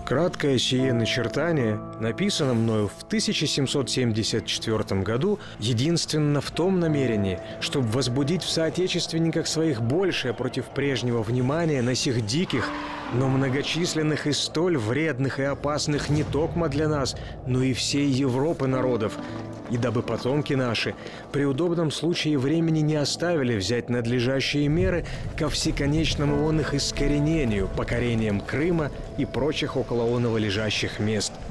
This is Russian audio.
Краткое сие начертание написано мною в 1774 году единственно в том намерении, чтобы возбудить в соотечественниках своих большее против прежнего внимания на сих диких, но многочисленных и столь вредных и опасных не токмо для нас, но и всей Европы народов, и дабы потомки наши при удобном случае времени не оставили взять надлежащие меры ко всеконечному он их искоренению, покорением Крыма и прочих около оного лежащих мест.